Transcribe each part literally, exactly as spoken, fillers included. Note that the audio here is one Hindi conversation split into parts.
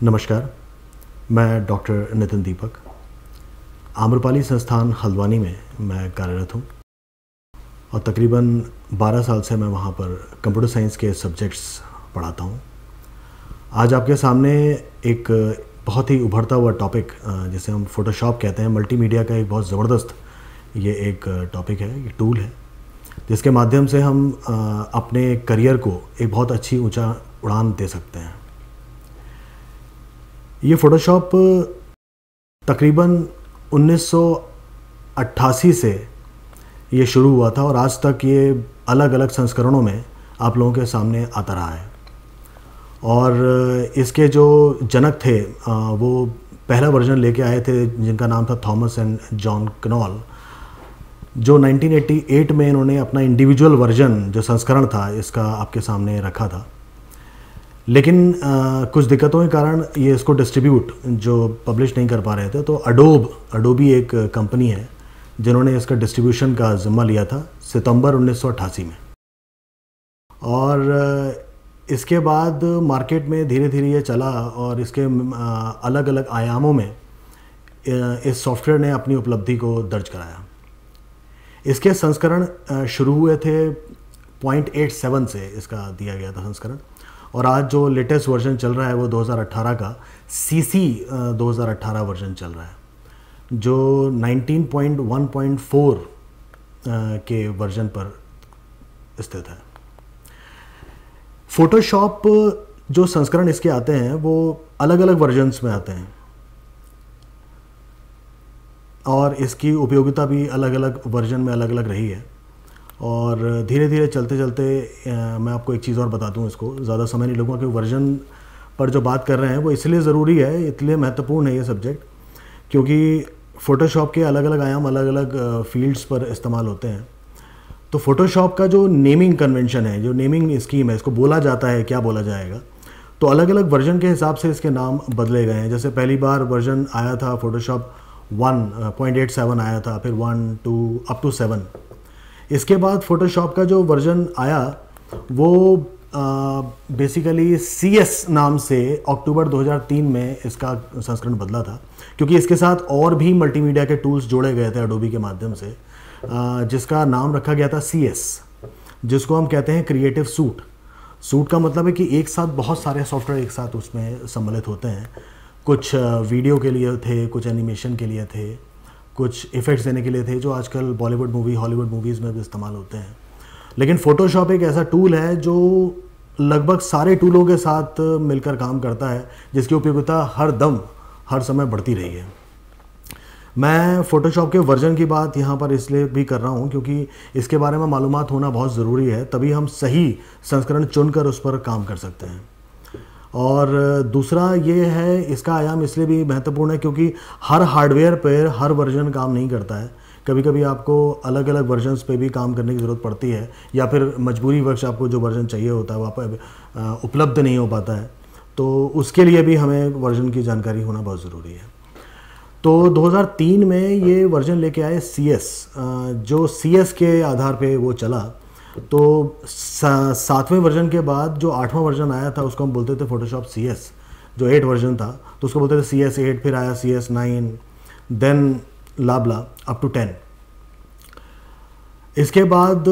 नमस्कार, मैं डॉक्टर नितिन दीपक, आम्रपाली संस्थान हल्द्वानी में मैं कार्यरत हूँ और तकरीबन बारह साल से मैं वहाँ पर कंप्यूटर साइंस के सब्जेक्ट्स पढ़ाता हूँ। आज आपके सामने एक बहुत ही उभरता हुआ टॉपिक जिसे हम फ़ोटोशॉप कहते हैं, मल्टीमीडिया का एक बहुत ज़बरदस्त ये एक टॉपिक है, ये टूल है जिसके माध्यम से हम अपने करियर को एक बहुत अच्छी ऊंचा उड़ान दे सकते हैं। ये फ़ोटोशॉप तकरीबन उन्नीस सौ अट्ठासी से ये शुरू हुआ था और आज तक ये अलग अलग संस्करणों में आप लोगों के सामने आता रहा है। और इसके जो जनक थे वो पहला वर्जन लेके आए थे जिनका नाम था थॉमस एंड जॉन कनॉल, जो नाइनटीन एटी एट में इन्होंने अपना इंडिविजुअल वर्जन जो संस्करण था इसका आपके सामने रखा था। लेकिन आ, कुछ दिक्कतों के कारण ये इसको डिस्ट्रीब्यूट जो पब्लिश नहीं कर पा रहे थे, तो अडोब अडोबी एक कंपनी है जिन्होंने इसका डिस्ट्रीब्यूशन का ज़िम्मा लिया था सितंबर उन्नीस सौ अट्ठासी में। और इसके बाद मार्केट में धीरे धीरे ये चला और इसके आ, अलग अलग आयामों में इस सॉफ्टवेयर ने अपनी उपलब्धि को दर्ज कराया। इसके संस्करण शुरू हुए थे पॉइंट एट सेवन से इसका दिया गया था संस्करण, और आज जो लेटेस्ट वर्जन चल रहा है वो दो हज़ार अठारह का सीसी दो हज़ार अठारह वर्जन चल रहा है जो nineteen point one point four के वर्जन पर स्थित है। फ़ोटोशॉप जो संस्करण इसके आते हैं वो अलग अलग वर्जन्स में आते हैं और इसकी उपयोगिता भी अलग अलग वर्जन में अलग अलग रही है। और धीरे धीरे चलते चलते आ, मैं आपको एक चीज़ और बता दूं, इसको ज़्यादा समय नहीं लूँगा कि वर्जन पर जो बात कर रहे हैं वो इसलिए ज़रूरी है, इसलिए महत्वपूर्ण है ये सब्जेक्ट, क्योंकि फ़ोटोशॉप के अलग अलग आयाम अलग अलग फील्ड्स पर इस्तेमाल होते हैं। तो फ़ोटोशॉप का जो नेमिंग कन्वेंशन है, जो नेमिंग स्कीम है, इसको बोला जाता है क्या बोला जाएगा, तो अलग अलग वर्जन के हिसाब से इसके नाम बदले गए हैं। जैसे पहली बार वर्जन आया था Photoshop one point eight seven आया था, फिर one two up to seven. इसके बाद फ़ोटोशॉप का जो वर्जन आया वो बेसिकली सी एस नाम से अक्टूबर दो हज़ार तीन में इसका संस्करण बदला था, क्योंकि इसके साथ और भी मल्टीमीडिया के टूल्स जोड़े गए थे अडोबी के माध्यम से, आ, जिसका नाम रखा गया था सी एस, जिसको हम कहते हैं क्रिएटिव सूट। सूट का मतलब है कि एक साथ बहुत सारे सॉफ्टवेयर एक साथ उसमें सम्मिलित होते हैं। कुछ वीडियो के लिए थे, कुछ एनिमेशन के लिए थे, कुछ इफ़ेक्ट्स देने के लिए थे, जो आजकल बॉलीवुड मूवी हॉलीवुड मूवीज़ में भी इस्तेमाल होते हैं। लेकिन फ़ोटोशॉप एक ऐसा टूल है जो लगभग सारे टूलों के साथ मिलकर काम करता है, जिसकी उपयोगिता हर दम हर समय बढ़ती रही है। मैं फ़ोटोशॉप के वर्जन की बात यहाँ पर इसलिए भी कर रहा हूँ क्योंकि इसके बारे में मालूमात होना बहुत ज़रूरी है, तभी हम सही संस्करण चुनकर उस पर काम कर सकते हैं। और दूसरा ये है, इसका आयाम इसलिए भी महत्वपूर्ण है क्योंकि हर हार्डवेयर पर हर वर्जन काम नहीं करता है। कभी कभी आपको अलग अलग वर्जन्स पे भी काम करने की ज़रूरत पड़ती है, या फिर मजबूरी वश आपको जो वर्जन चाहिए होता है वहाँ पर उपलब्ध नहीं हो पाता है, तो उसके लिए भी हमें वर्जन की जानकारी होना बहुत ज़रूरी है। तो दो हज़ार तीन में ये वर्जन लेके आए सी एस, जो सी एस के आधार पे वो चला। तो सा, सातवें वर्जन के बाद जो आठवां वर्जन आया था उसको हम बोलते थे फ़ोटोशॉप सी एस। जो एट वर्जन था तो उसको बोलते थे सी एस एट, फिर आया सी एस नाइन, देन लाबला अप टू टेन। इसके बाद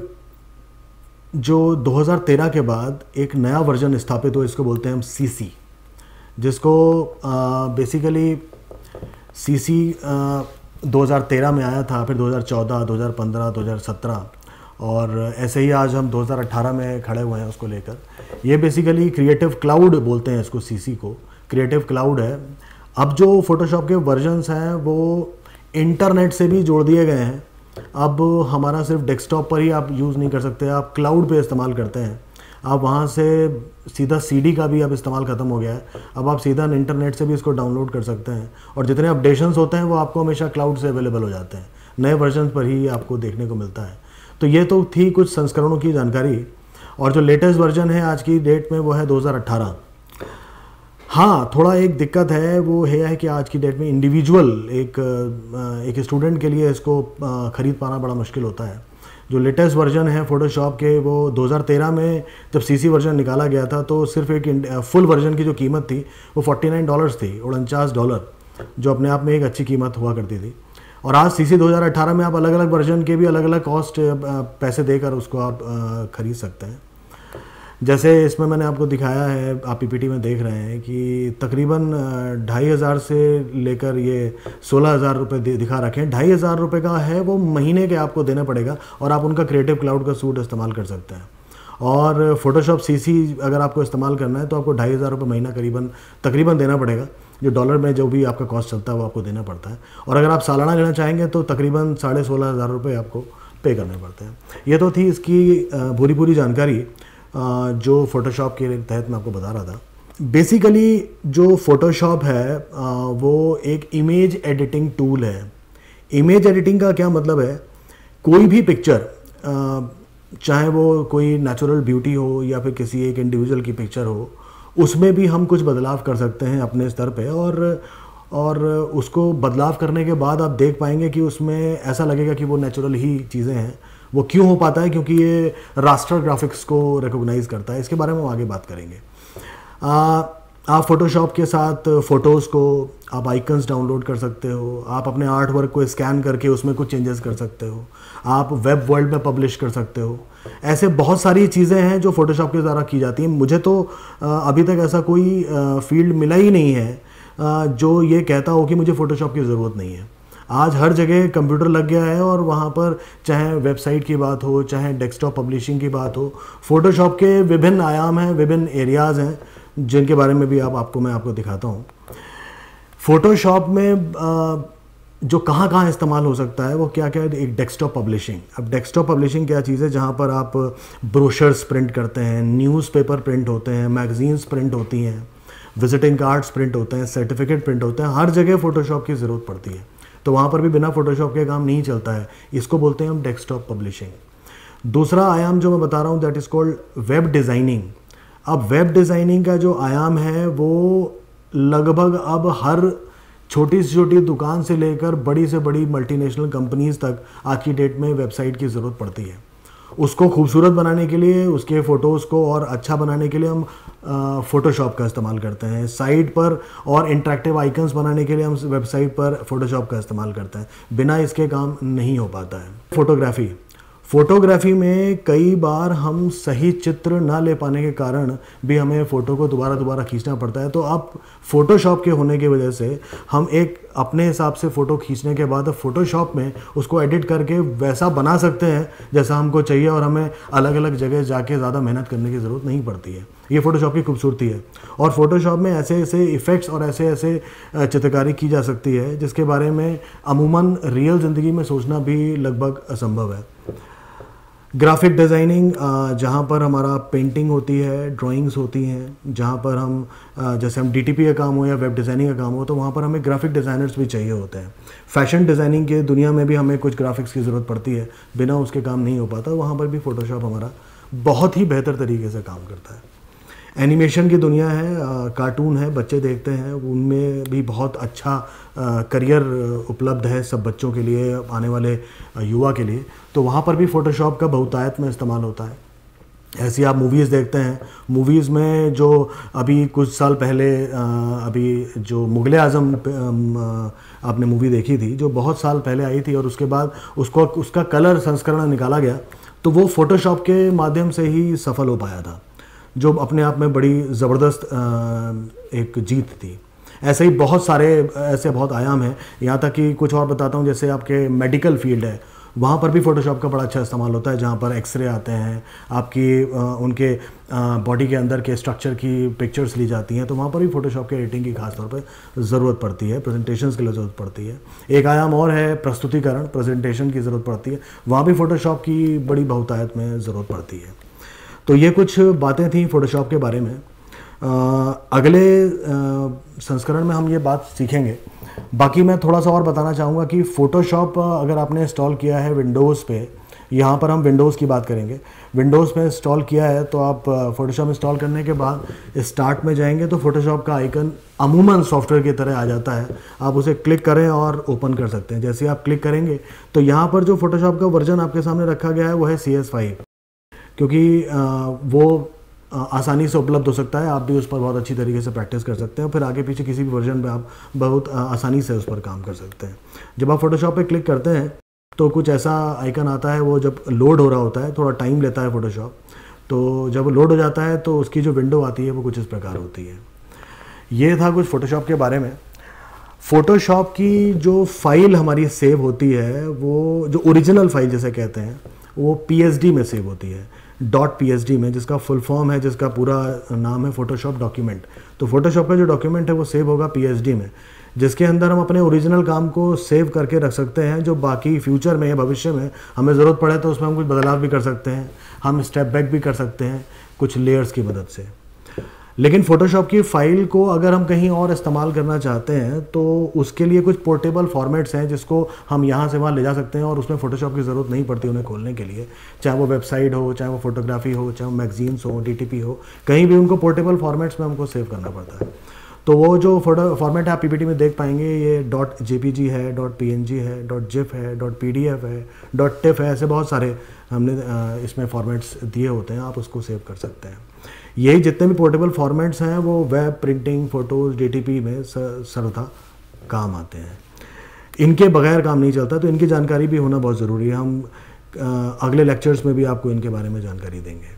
जो दो हज़ार तेरह के बाद एक नया वर्जन स्थापित हुआ, इसको बोलते हैं हम सी सी, जिसको बेसिकली सी सी दो हज़ार तेरह में आया था, फिर दो हज़ार चौदह, दो हज़ार पंद्रह, दो हज़ार सत्रह, और ऐसे ही आज हम दो हज़ार अठारह में खड़े हुए हैं उसको लेकर। ये बेसिकली क्रिएटिव क्लाउड बोलते हैं इसको, सीसी को क्रिएटिव क्लाउड है। अब जो फ़ोटोशॉप के वर्जन्स हैं वो इंटरनेट से भी जोड़ दिए गए हैं। अब हमारा सिर्फ डेस्कटॉप पर ही आप यूज़ नहीं कर सकते, आप क्लाउड पे इस्तेमाल करते हैं। आप वहाँ से सीधा सीडी का भी अब इस्तेमाल ख़त्म हो गया है, अब आप सीधा इंटरनेट से भी इसको डाउनलोड कर सकते हैं, और जितने अपडेशंस होते हैं वो आपको हमेशा क्लाउड से अवेलेबल हो जाते हैं, नए वर्जन पर ही आपको देखने को मिलता है। तो ये तो थी कुछ संस्करणों की जानकारी, और जो लेटेस्ट वर्जन है आज की डेट में वो है दो हज़ार अठारह। हाँ, थोड़ा एक दिक्कत है, वो है कि आज की डेट में इंडिविजुअल एक एक स्टूडेंट के लिए इसको ख़रीद पाना बड़ा मुश्किल होता है, जो लेटेस्ट वर्जन है फ़ोटोशॉप के वो दो हज़ार तेरह में जब सीसी वर्जन निकाला गया था तो सिर्फ एक फुल वर्जन की जो कीमत थी वो उनचास डॉलर्स थी, उनचास डॉलर, जो अपने आप में एक अच्छी कीमत हुआ करती थी। और आज सीसी दो हज़ार अठारह में आप अलग अलग वर्जन के भी अलग अलग कॉस्ट पैसे देकर उसको आप ख़रीद सकते हैं। जैसे इसमें मैंने आपको दिखाया है, आप पीपीटी में देख रहे हैं कि तकरीबन ढाई हज़ार से लेकर ये सोलह हज़ार रुपये दिखा रखे हैं। ढाई हज़ार रुपये का है वो महीने के आपको देना पड़ेगा और आप उनका क्रिएटिव क्लाउड का सूट इस्तेमाल कर सकते हैं। और फोटोशॉप सीसी अगर आपको इस्तेमाल करना है तो आपको ढाई हज़ार रुपये महीना करीबन तकरीबन देना पड़ेगा, जो डॉलर में जो भी आपका कॉस्ट चलता है वो आपको देना पड़ता है। और अगर आप सालाना लेना चाहेंगे तो तकरीबन साढ़े सोलह हज़ार रुपये आपको पे करने पड़ते हैं। ये तो थी इसकी पूरी पूरी जानकारी जो फ़ोटोशॉप के तहत मैं आपको बता रहा था। बेसिकली जो फ़ोटोशॉप है वो एक इमेज एडिटिंग टूल है। इमेज एडिटिंग का क्या मतलब है, कोई भी पिक्चर, चाहे वो कोई नेचुरल ब्यूटी हो या फिर किसी एक इंडिविजुअल की पिक्चर हो, उसमें भी हम कुछ बदलाव कर सकते हैं अपने स्तर पे। और और उसको बदलाव करने के बाद आप देख पाएंगे कि उसमें ऐसा लगेगा कि वो नेचुरल ही चीज़ें हैं। वो क्यों हो पाता है, क्योंकि ये रास्टर ग्राफिक्स को रिकॉग्नाइज करता है। इसके बारे में हम आगे बात करेंगे। आ, आप फोटोशॉप के साथ फ़ोटोज़ को आप आइकन्स डाउनलोड कर सकते हो, आप अपने आर्ट वर्क को स्कैन करके उसमें कुछ चेंजेस कर सकते हो, आप वेब वर्ल्ड में पब्लिश कर सकते हो। ऐसे बहुत सारी चीज़ें हैं जो फ़ोटोशॉप के द्वारा की जाती हैं। मुझे तो आ, अभी तक ऐसा कोई फील्ड मिला ही नहीं है आ, जो ये कहता हो कि मुझे फ़ोटोशॉप की ज़रूरत नहीं है। आज हर जगह कंप्यूटर लग गया है और वहाँ पर चाहे वेबसाइट की बात हो, चाहे डेस्कटॉप पब्लिशिंग की बात हो, फ़ोटोशॉप के विभिन्न आयाम हैं, विभिन्न एरियाज़ हैं जिनके बारे में भी आप आपको मैं आपको दिखाता हूँ। फ़ोटोशॉप में जो कहाँ कहाँ इस्तेमाल हो सकता है वो क्या क्या है। एक डेस्कटॉप पब्लिशिंग। अब डेस्कटॉप पब्लिशिंग क्या चीज़ है, जहाँ पर आप ब्रोशर्स प्रिंट करते हैं, न्यूज़पेपर प्रिंट होते हैं, मैगजीन्स प्रिंट होती हैं, विजिटिंग कार्ड्स प्रिंट होते हैं, सर्टिफिकेट प्रिंट होते हैं। हर जगह फ़ोटोशॉप की ज़रूरत पड़ती है, तो वहाँ पर भी बिना फ़ोटोशॉप के काम नहीं चलता है। इसको बोलते हैं हम डेस्कटॉप पब्लिशिंग। दूसरा आयाम जो मैं बता रहा हूँ that is called web designing. अब वेब डिज़ाइनिंग का जो आयाम है वो लगभग अब हर छोटी से छोटी दुकान से लेकर बड़ी से बड़ी मल्टीनेशनल कंपनीज़ तक आज की डेट में वेबसाइट की ज़रूरत पड़ती है। उसको खूबसूरत बनाने के लिए, उसके फ़ोटोज़ को और अच्छा बनाने के लिए हम फ़ोटोशॉप का इस्तेमाल करते हैं। साइट पर और इंटरेक्टिव आइकन्स बनाने के लिए हम वेबसाइट पर फ़ोटोशॉप का इस्तेमाल करते हैं। बिना इसके काम नहीं हो पाता है। फ़ोटोग्राफ़ी फ़ोटोग्राफ़ी में कई बार हम सही चित्र ना ले पाने के कारण भी हमें फ़ोटो को दोबारा दोबारा खींचना पड़ता है। तो अब फ़ोटोशॉप के होने की वजह से हम एक अपने हिसाब से फ़ोटो खींचने के बाद फ़ोटोशॉप में उसको एडिट करके वैसा बना सकते हैं जैसा हमको चाहिए, और हमें अलग अलग जगह जाके ज़्यादा मेहनत करने की ज़रूरत नहीं पड़ती है। ये फ़ोटोशॉप की खूबसूरती है। और फ़ोटोशॉप में ऐसे ऐसे इफ़ेक्ट्स और ऐसे ऐसे चित्रकारी की जा सकती है जिसके बारे में अमूमन रियल ज़िंदगी में सोचना भी लगभग असंभव है। ग्राफिक डिज़ाइनिंग, जहाँ पर हमारा पेंटिंग होती है, ड्राइंग्स होती हैं, जहाँ पर हम जैसे हम डीटीपी का काम हो या वेब डिज़ाइनिंग का काम हो, तो वहाँ पर हमें ग्राफिक डिज़ाइनर्स भी चाहिए होते हैं। फैशन डिज़ाइनिंग के दुनिया में भी हमें कुछ ग्राफिक्स की ज़रूरत पड़ती है, बिना उसके काम नहीं हो पाता। वहाँ पर भी फ़ोटोशॉप हमारा बहुत ही बेहतर तरीके से काम करता है। एनिमेशन की दुनिया है, कार्टून है, बच्चे देखते हैं, उनमें भी बहुत अच्छा करियर उपलब्ध है सब बच्चों के लिए, आने वाले युवा के लिए। तो वहाँ पर भी फ़ोटोशॉप का बहुतायत में इस्तेमाल होता है। ऐसी आप मूवीज़ देखते हैं, मूवीज़ में जो अभी कुछ साल पहले अभी जो मुग़ल आज़म आपने मूवी देखी थी, जो बहुत साल पहले आई थी और उसके बाद उसको उसका कलर संस्करण निकाला गया, तो वो फ़ोटोशॉप के माध्यम से ही सफल हो पाया था, जो अपने आप में बड़ी ज़बरदस्त एक जीत थी। ऐसे ही बहुत सारे ऐसे बहुत आयाम हैं। यहाँ तक कि कुछ और बताता हूँ, जैसे आपके मेडिकल फील्ड है, वहाँ पर भी फ़ोटोशॉप का बड़ा अच्छा इस्तेमाल होता है, जहाँ पर एक्सरे आते हैं, आपकी उनके बॉडी के अंदर के स्ट्रक्चर की पिक्चर्स ली जाती हैं, तो वहाँ पर भी फ़ोटोशॉप के एडिटिंग की खास तौर पर ज़रूरत पड़ती है, प्रेजेंटेशंस के लिए ज़रूरत पड़ती है। एक आयाम और है प्रस्तुतिकरण, प्रेजेंटेशन की ज़रूरत पड़ती है, वहाँ भी फ़ोटोशॉप की बड़ी बहुतायत में ज़रूरत पड़ती है। तो ये कुछ बातें थी फ़ोटोशॉप के बारे में। आ, अगले संस्करण में हम ये बात सीखेंगे। बाकी मैं थोड़ा सा और बताना चाहूँगा कि फ़ोटोशॉप अगर आपने इंस्टॉल किया है विंडोज़ पे यहाँ पर हम विंडोज़ की बात करेंगे। विंडोज़ में इंस्टॉल किया है तो आप फ़ोटोशॉप इंस्टॉल करने के बाद स्टार्ट में जाएंगे तो फ़ोटोशॉप का आइकन अमूमन सॉफ्टवेयर की तरह आ जाता है। आप उसे क्लिक करें और ओपन कर सकते हैं। जैसे आप क्लिक करेंगे तो यहाँ पर जो फ़ोटोशॉप का वर्जन आपके सामने रखा गया है वो है सी एस फाइव, क्योंकि वो आसानी से उपलब्ध हो सकता है। आप भी उस पर बहुत अच्छी तरीके से प्रैक्टिस कर सकते हैं, फिर आगे पीछे किसी भी वर्जन में आप बहुत आसानी से उस पर काम कर सकते हैं। जब आप फ़ोटोशॉप पे क्लिक करते हैं तो कुछ ऐसा आइकन आता है, वो जब लोड हो रहा होता है थोड़ा टाइम लेता है फ़ोटोशॉप, तो जब लोड हो जाता है तो उसकी जो विंडो आती है वो कुछ इस प्रकार होती है। ये था कुछ फ़ोटोशॉप के बारे में। फ़ोटोशॉप की जो फाइल हमारी सेव होती है, वो जो ओरिजिनल फाइल जैसे कहते हैं, वो पी एस डी में सेव होती है, डॉट पी एस डी में, जिसका फुल फॉर्म है, जिसका पूरा नाम है फ़ोटोशॉप डॉक्यूमेंट। तो फ़ोटोशॉप का जो डॉक्यूमेंट है वो सेव होगा पी एस डी में, जिसके अंदर हम अपने ओरिजिनल काम को सेव करके रख सकते हैं, जो बाकी फ्यूचर में या भविष्य में हमें ज़रूरत पड़े तो उसमें हम कुछ बदलाव भी कर सकते हैं, हम स्टेप बैक भी कर सकते हैं कुछ लेयर्स की मदद से। लेकिन फ़ोटोशॉप की फ़ाइल को अगर हम कहीं और इस्तेमाल करना चाहते हैं तो उसके लिए कुछ पोर्टेबल फॉर्मेट्स हैं जिसको हम यहाँ से वहाँ ले जा सकते हैं, और उसमें फ़ोटोशॉप की ज़रूरत नहीं पड़ती उन्हें खोलने के लिए। चाहे वो वेबसाइट हो, चाहे वो फोटोग्राफी हो, चाहे वो मैगजीन्स हो, डी टी पी हो, कहीं भी उनको पोर्टेबल फॉर्मेट्स में हमको सेव करना पड़ता है। तो वो जो फोटो फॉर्मेट आप पी पी टी में देख पाएंगे, ये डॉट जे पी जी है, डॉट पी एन जी है, डॉट जिफ है, डॉट पी डी एफ है, डॉट टिफ है, ऐसे बहुत सारे हमने इसमें फॉर्मेट्स दिए होते हैं, आप उसको सेव कर सकते हैं। यही जितने भी पोर्टेबल फॉर्मेट्स हैं वो web, printing, photos, D T P में सर्वथा काम आते हैं। इनके बगैर काम नहीं चलता, तो इनकी जानकारी भी होना बहुत ज़रूरी है। हम अगले लेक्चर्स में भी आपको इनके बारे में जानकारी देंगे।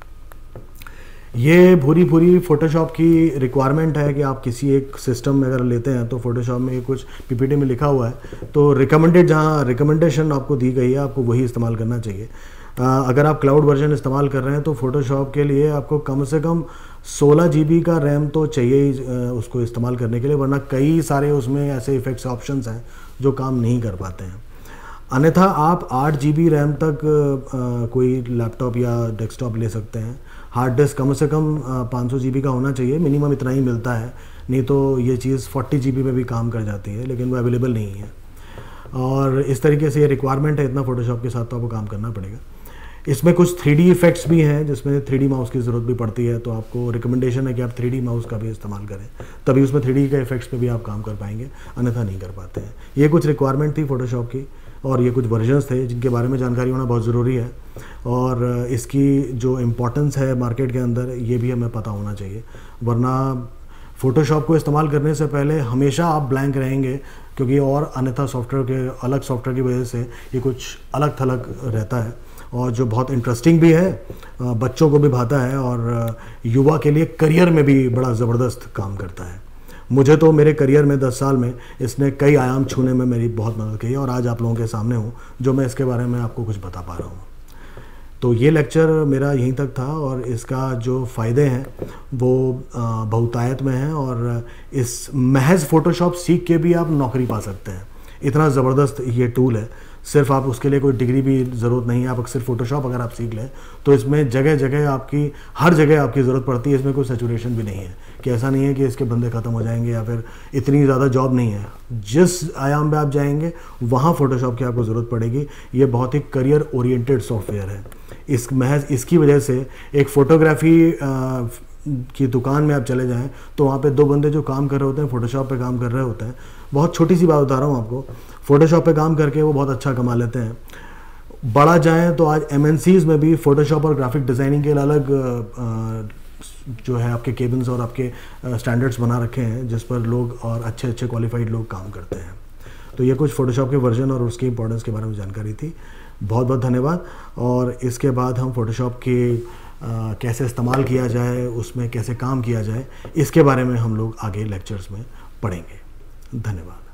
ये पूरी पूरी फ़ोटोशॉप की रिक्वायरमेंट है कि आप किसी एक सिस्टम में अगर लेते हैं तो फ़ोटोशॉप में कुछ पी पी टी में लिखा हुआ है, तो रिकमेंडेड जहाँ रिकमेंडेशन आपको दी गई है आपको वही इस्तेमाल करना चाहिए। अगर आप क्लाउड वर्जन इस्तेमाल कर रहे हैं तो फ़ोटोशॉप के लिए आपको कम से कम सोलह जी बी का रैम तो चाहिए ही उसको इस्तेमाल करने के लिए, वरना कई सारे उसमें ऐसे इफ़ेक्ट्स ऑप्शंस हैं जो काम नहीं कर पाते हैं। अन्यथा आप आठ जी बी रैम तक आ, कोई लैपटॉप या डेस्कटॉप ले सकते हैं। हार्ड डिस्क कम से कम पाँच सौ जी बी का होना चाहिए, मिनिमम इतना ही मिलता है, नहीं तो ये चीज़ चालीस जी बी में भी काम कर जाती है, लेकिन वो अवेलेबल नहीं है। और इस तरीके से ये रिक्वायरमेंट है, इतना फ़ोटोशॉप के साथ तो आपको काम करना पड़ेगा। इसमें कुछ थ्री डी इफ़ेक्ट्स भी हैं जिसमें थ्री डी माउस की ज़रूरत भी पड़ती है, तो आपको रिकमेंडेशन है कि आप थ्री डी माउस का भी इस्तेमाल करें, तभी उसमें थ्री डी के इफ़ेक्ट्स पे भी आप काम कर पाएंगे, अन्यथा नहीं कर पाते हैं। ये कुछ रिक्वायरमेंट थी फ़ोटोशॉप की, और ये कुछ वर्जन्स थे जिनके बारे में जानकारी होना बहुत ज़रूरी है, और इसकी जो इम्पोर्टेंस है मार्केट के अंदर ये भी हमें पता होना चाहिए। वरना फ़ोटोशॉप को इस्तेमाल करने से पहले हमेशा आप ब्लैंक रहेंगे, क्योंकि और अन्यथा सॉफ्टवेयर के अलग सॉफ्टवेयर की वजह से ये कुछ अलग थलग रहता है, और जो बहुत इंटरेस्टिंग भी है, बच्चों को भी भाता है, और युवा के लिए करियर में भी बड़ा ज़बरदस्त काम करता है। मुझे तो मेरे करियर में दस साल में इसने कई आयाम छूने में मेरी बहुत मदद की है, और आज आप लोगों के सामने हूँ जो मैं इसके बारे में आपको कुछ बता पा रहा हूँ। तो ये लेक्चर मेरा यहीं तक था, और इसका जो फ़ायदे हैं वो बहुतायत में हैं, और इस महज फ़ोटोशॉप सीख के भी आप नौकरी पा सकते हैं। इतना ज़बरदस्त ये टूल है, सिर्फ आप उसके लिए कोई डिग्री भी ज़रूरत नहीं है। आप सिर्फ फ़ोटोशॉप अगर आप सीख लें तो इसमें जगह जगह आपकी हर जगह आपकी ज़रूरत पड़ती है। इसमें कोई सैचुरेशन भी नहीं है, कि ऐसा नहीं है कि इसके बंदे ख़त्म हो जाएंगे या फिर इतनी ज़्यादा जॉब नहीं है। जिस आयाम पे आप जाएंगे वहाँ फ़ोटोशॉप की आपको ज़रूरत पड़ेगी। ये बहुत ही करियर ओरिएंटेड सॉफ्टवेयर है। इस महज इसकी वजह से एक फ़ोटोग्राफी की दुकान में आप चले जाएं तो वहाँ पे दो बंदे जो काम कर रहे होते हैं, फ़ोटोशॉप पे काम कर रहे होते हैं। बहुत छोटी सी बात बता रहा हूँ आपको, फ़ोटोशॉप पे काम करके वो बहुत अच्छा कमा लेते हैं। बड़ा जाएं तो आज एम एन सीज़ में भी फ़ोटोशॉप और ग्राफिक डिज़ाइनिंग के अलग जो है आपके केबिन्स और आपके स्टैंडर्ड्स बना रखे हैं, जिस पर लोग और अच्छे अच्छे क्वालिफाइड लोग काम करते हैं। तो ये कुछ फ़ोटोशॉप के वर्जन और उसकी इंपॉर्टेंस के बारे में जानकारी थी। बहुत बहुत धन्यवाद। और इसके बाद हम फ़ोटोशॉप के आ, कैसे इस्तेमाल किया जाए, उसमें कैसे काम किया जाए, इसके बारे में हम लोग आगे लेक्चर्स में पढ़ेंगे। धन्यवाद।